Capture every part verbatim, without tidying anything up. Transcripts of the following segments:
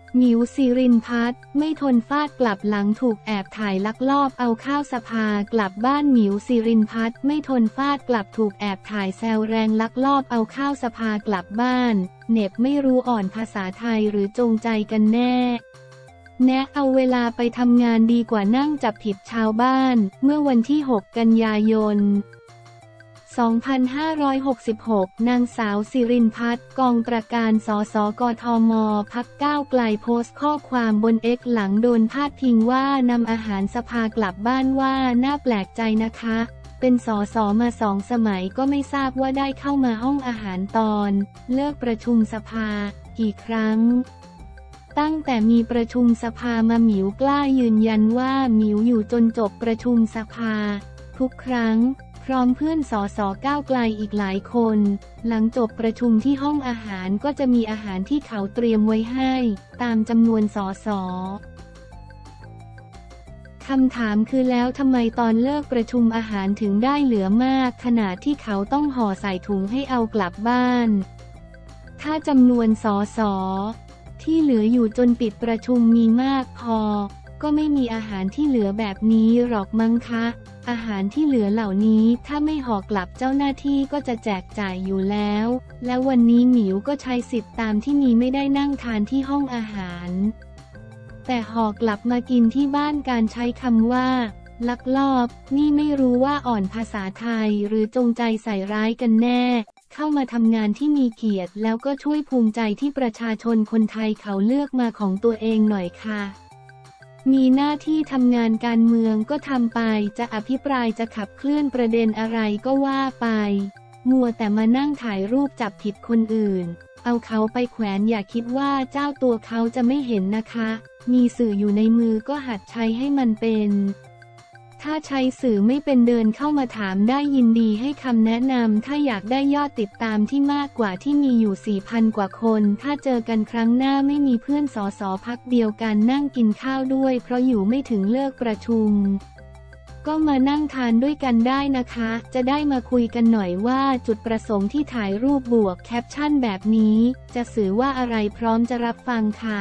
หมิวสิรินพัฒน์ไม่ทนฟาดกลับหลังถูกแอบถ่ายลักลอบเอาข้าวสภากลับบ้านหมิวสิรินพัฒน์ไม่ทนฟาดกลับถูกแอบถ่ายแซวแรงลักลอบเอาข้าวสภากลับบ้านเหน็บไม่รู้อ่อนภาษาไทยหรือจงใจกันแน่แนะเอาเวลาไปทำงานดีกว่านั่งจับผิดชาวบ้านเมื่อวันที่หกกันยายนสองพันห้าร้อยหกสิบหก นางสาวสิรินพัฒน์กองตระการสสกทมพรรคก้าวไกลโพสต์ข้อความบน เอ็กซ์ หลังโดนพาดพิงว่านำอาหารสภากลับบ้านว่าน่าแปลกใจนะคะเป็นสสมาสองสมัยก็ไม่ทราบว่าได้เข้ามาห้องอาหารตอนเลิกประชุมสภากี่ครั้งตั้งแต่มีประชุมสภามาหมิวกล้ายืนยันว่าหมิวอยู่จนจบประชุมสภาทุกครั้งพร้อมเพื่อนสสก้าวไกลอีกหลายคนหลังจบประชุมที่ห้องอาหารก็จะมีอาหารที่เขาเตรียมไว้ให้ตามจำนวนสสคำถามคือแล้วทำไมตอนเลิกประชุมอาหารถึงได้เหลือมากขนาดที่เขาต้องห่อใส่ถุงให้เอากลับบ้านถ้าจำนวนสสที่เหลืออยู่จนปิดประชุมมีมากพอก็ไม่มีอาหารที่เหลือแบบนี้หรอกมั้งคะอาหารที่เหลือเหล่านี้ถ้าไม่ห่อกลับเจ้าหน้าที่ก็จะแจกจ่ายอยู่แล้วและวันนี้หมิวก็ใช้สิทธิ์ตามที่มีไม่ได้นั่งทานที่ห้องอาหารแต่ห่อกลับมากินที่บ้านการใช้คำว่าลักลอบนี่ไม่รู้ว่าอ่อนภาษาไทยหรือจงใจใส่ร้ายกันแน่เข้ามาทำงานที่มีเกียรติแล้วก็ช่วยภูมิใจที่ประชาชนคนไทยเขาเลือกมาของตัวเองหน่อยค่ะมีหน้าที่ทำงานการเมืองก็ทำไปจะอภิปรายจะขับเคลื่อนประเด็นอะไรก็ว่าไปมัวแต่มานั่งถ่ายรูปจับผิดคนอื่นเอาเขาไปแขวนอย่าคิดว่าเจ้าตัวเขาจะไม่เห็นนะคะมีสื่ออยู่ในมือก็หัดใช้ให้มันเป็นถ้าใช้สื่อไม่เป็นเดินเข้ามาถามได้ยินดีให้คำแนะนำถ้าอยากได้ยอดติดตามที่มากกว่าที่มีอยู่ สี่พัน กว่าคนถ้าเจอกันครั้งหน้าไม่มีเพื่อนสสพรรคเดียวกันนั่งกินข้าวด้วยเพราะอยู่ไม่ถึงเลิกประชุมก็มานั่งทานด้วยกันได้นะคะจะได้มาคุยกันหน่อยว่าจุดประสงค์ที่ถ่ายรูปบวกแคปชั่นแบบนี้จะสื่อว่าอะไรพร้อมจะรับฟังค่ะ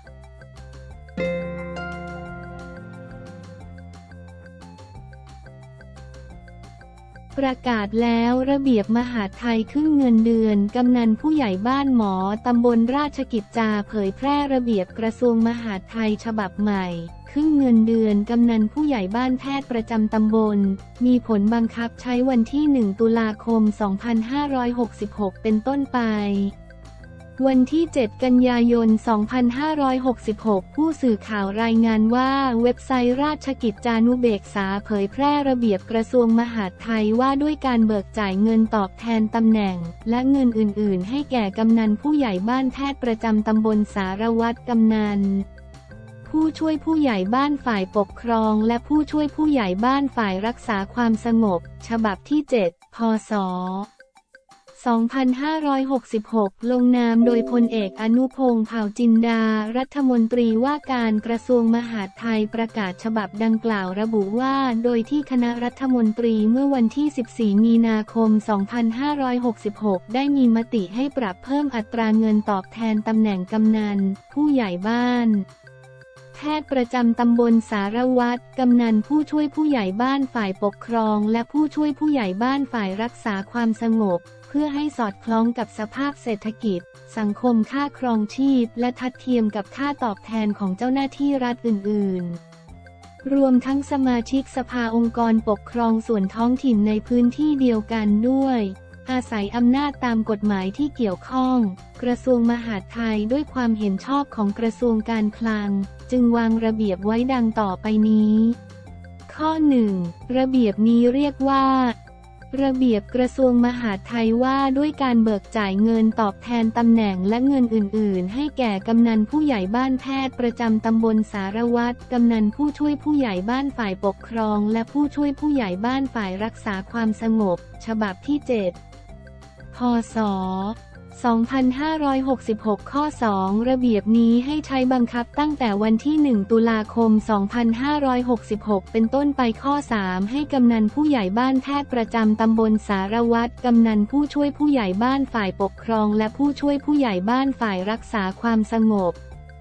ประกาศแล้วระเบียบมหาดไทยขึ้นเงินเดือนกำนันผู้ใหญ่บ้านหมอตำบลราชกิจจาเผยแพร่ระเบียบกระทรวงมหาดไทยฉบับใหม่ขึ้นเงินเดือนกำนันผู้ใหญ่บ้านแพทย์ประจำตำบลมีผลบังคับใช้วันที่หนึ่งตุลาคมสองพันห้าร้อยหกสิบหกเป็นต้นไปวันที่เจ็ดกันยายนสองพันห้าร้อยหกสิบหกผู้สื่อข่าวรายงานว่าเว็บไซต์ราชกิจจานุเบกษาเผยแพร่ระเบียบกระทรวงมหาดไทยว่าด้วยการเบิกจ่ายเงินตอบแทนตำแหน่งและเงินอื่นๆให้แก่กำนันผู้ใหญ่บ้านแพทย์ประจำตำบลสารวัตรกำนันผู้ช่วยผู้ใหญ่บ้านฝ่ายปกครองและผู้ช่วยผู้ใหญ่บ้านฝ่ายรักษาความสงบฉบับที่เจ็ดพ.ศ. สองพันห้าร้อยหกสิบหก ลงนามโดยพลเอกอนุพงษ์เผ่าจินดารัฐมนตรีว่าการกระทรวงมหาดไทยประกาศฉบับดังกล่าวระบุว่าโดยที่คณะรัฐมนตรีเมื่อวันที่ สิบสี่ มีนาคม สองพันห้าร้อยหกสิบหก ได้มีมติให้ปรับเพิ่มอัตราเงินตอบแทนตำแหน่งกำนันผู้ใหญ่บ้านแพทย์ประจำตำบลสารวัตรกำนันผู้ช่วยผู้ใหญ่บ้านฝ่ายปกครองและผู้ช่วยผู้ใหญ่บ้านฝ่ายรักษาความสงบเพื่อให้สอดคล้องกับสภาพเศรษฐกิจสังคมค่าครองชีพและทัดเทียมกับค่าตอบแทนของเจ้าหน้าที่รัฐอื่นๆรวมทั้งสมาชิกสภาองค์กรปกครองส่วนท้องถิ่นในพื้นที่เดียวกันด้วยอาศัยอำนาจตามกฎหมายที่เกี่ยวข้องกระทรวงมหาดไทยด้วยความเห็นชอบของกระทรวงการคลังจึงวางระเบียบไว้ดังต่อไปนี้ข้อหนึ่งระเบียบนี้เรียกว่าระเบียบกระทรวงมหาดไทยว่าด้วยการเบิกจ่ายเงินตอบแทนตำแหน่งและเงินอื่นๆให้แก่กำนันผู้ใหญ่บ้านแพทย์ประจำตำบลสารวัตรกำนันผู้ช่วยผู้ใหญ่บ้านฝ่ายปกครองและผู้ช่วยผู้ใหญ่บ้านฝ่ายรักษาความสงบฉบับที่เจ็ดพ.ศ. สองพันห้าร้อยหกสิบหก ข้อ สอง ระเบียบนี้ให้ใช้บังคับตั้งแต่วันที่ หนึ่ง ตุลาคม สองพันห้าร้อยหกสิบหก เป็นต้นไปข้อ สาม ให้กำนันผู้ใหญ่บ้านแพทย์ประจำตำบลสารวัตรกำนันผู้ช่วยผู้ใหญ่บ้านฝ่ายปกครองและผู้ช่วยผู้ใหญ่บ้านฝ่ายรักษาความสงบ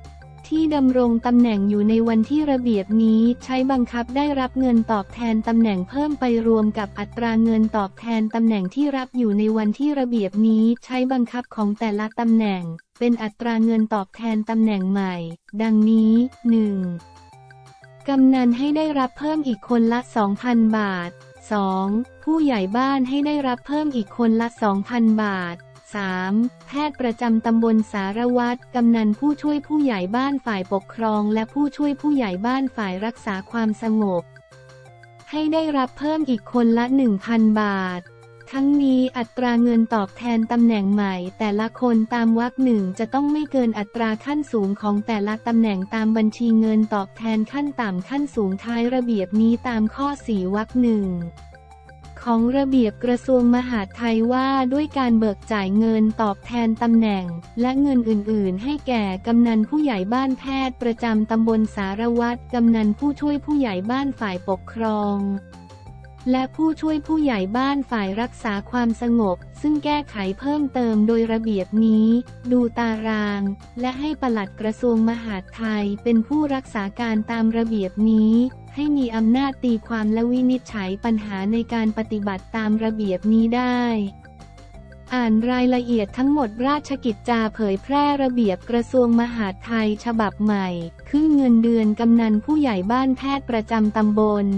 ที่ดำรงตำแหน่งอยู่ในวันที่ระเบียบนี้ใช้บังคับได้รับเงินตอบแทนตำแหน่งเพิ่มไปรวมกับอัตราเงินตอบแทนตำแหน่งที่รับอยู่ในวันที่ระเบียบนี้ใช้บังคับของแต่ละตำแหน่งเป็นอัตราเงินตอบแทนตำแหน่งใหม่ดังนี้ หนึ่ง กำนันให้ได้รับเพิ่มอีกคนละ สองพัน บาท สอง ผู้ใหญ่บ้านให้ได้รับเพิ่มอีกคนละ สองพัน บาท สาม แพทย์ประจำตำบลสารวัตรกำนันผู้ช่วยผู้ใหญ่บ้านฝ่ายปกครองและผู้ช่วยผู้ใหญ่บ้านฝ่ายรักษาความสงบให้ได้รับเพิ่มอีกคนละ หนึ่งพัน บาททั้งนี้อัตราเงินตอบแทนตำแหน่งใหม่แต่ละคนตามวรรคหนึ่งจะต้องไม่เกินอัตราขั้นสูงของแต่ละตำแหน่งตามบัญชีเงินตอบแทนขั้นต่ำขั้นสูงท้ายระเบียบนี้ตามข้อสี่วรรคหนึ่งของระเบียบกระทรวงมหาดไทยว่าด้วยการเบิกจ่ายเงินตอบแทนตำแหน่งและเงินอื่นๆให้แก่กำนันผู้ใหญ่บ้านแพทย์ประจำตำบลสารวัตรกำนันผู้ช่วยผู้ใหญ่บ้านฝ่ายปกครองและผู้ช่วยผู้ใหญ่บ้านฝ่ายรักษาความสงบซึ่งแก้ไขเพิ่มเติมโดยระเบียบนี้ดูตารางและให้ปลัดกระทรวงมหาดไทยเป็นผู้รักษาการตามระเบียบนี้ให้มีอำนาจตีความและวินิจฉัยปัญหาในการปฏิบัติตามระเบียบนี้ได้อ่านรายละเอียดทั้งหมดราชกิจจาเผยแพร่ระเบียบกระทรวงมหาดไทยฉบับใหม่ขึ้นเงินเดือนกำนันผู้ใหญ่บ้านแพทย์ประจำตำบล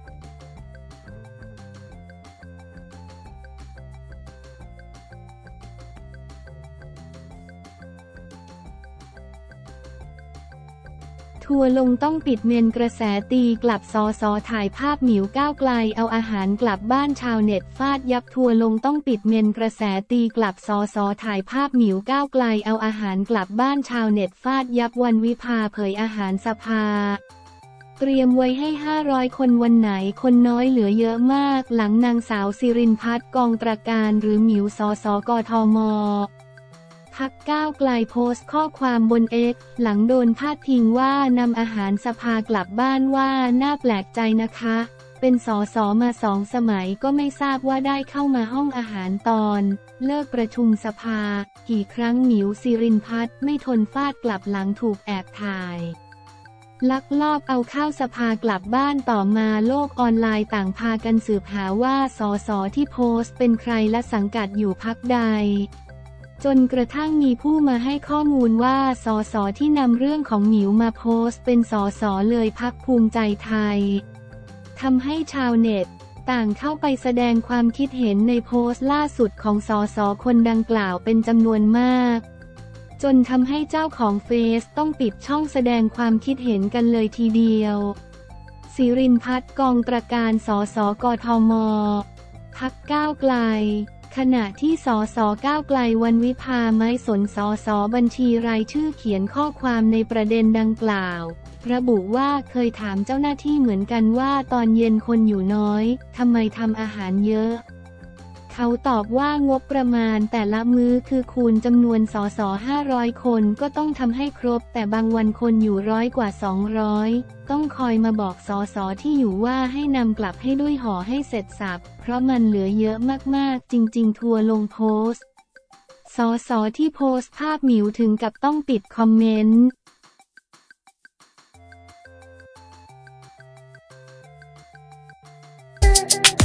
ทัวร์ลงต้องปิดเมนกระแสตีกลับสสถ่ายภาพหมิวก้าวไกลเอาอาหารกลับบ้านชาวเน็ตฟาดยับทัวร์ลงต้องปิดเมนกระแสตีกลับสสถ่ายภาพหมิวก้าวไกลเอาอาหารกลับบ้านชาวเน็ตฟาดยับวันวิภาเผยอาหารสภาเตรียมไว้ให้ห้าร้อยคนวันไหนคนน้อยเหลือเยอะมากหลังนางสาวสิรินพัฒน์กองตระการหรือหมิวสสกทมพรรคก้าวไกลโพสต์ข้อความบน เอ็กซ์ หลังโดนพาดพิงว่านำอาหารสภากลับบ้านว่าน่าแปลกใจนะคะเป็นสสมาสองสมัยก็ไม่ทราบว่าได้เข้ามาห้องอาหารตอนเลิกประชุมสภากี่ครั้งหมิวสิรินพัฒน์ไม่ทนฟาดกลับหลังถูกแอบถ่ายลักลอบเอาข้าวสภากลับบ้านต่อมาโลกออนไลน์ต่างพากันสืบหาว่าสสที่โพสต์เป็นใครและสังกัดอยู่พรรคใดจนกระทั่งมีผู้มาให้ข้อมูลว่าสสที่นำเรื่องของหมิวมาโพสต์เป็นสสเลยพรรคภูมิใจไทยทำให้ชาวเน็ตต่างเข้าไปแสดงความคิดเห็นในโพสต์ล่าสุดของสสคนดังกล่าวเป็นจำนวนมากจนทำให้เจ้าของเฟซต้องปิดช่องแสดงความคิดเห็นกันเลยทีเดียวสิรินพัฒน์กองตระการสสกทมพรรคก้าวไกลขณะที่สสก้าวไกลวันวิภาไม้สนสสบัญชีรายชื่อเขียนข้อความในประเด็นดังกล่าวระบุว่าเคยถามเจ้าหน้าที่เหมือนกันว่าตอนเย็นคนอยู่น้อยทำไมทำอาหารเยอะเขาตอบว่างบประมาณแต่ละมื้อคือคูณจำนวนสสห้าร้อยคนก็ต้องทำให้ครบแต่บางวันคนอยู่ร้อยกว่าสองร้อยต้องคอยมาบอกสสที่อยู่ว่าให้นำกลับให้ด้วยห่อให้เสร็จสับเพราะมันเหลือเยอะมากๆจริงๆทัวร์ลงโพสต์สสที่โพสต์ภาพหมิวถึงกับต้องปิดคอมเมนต์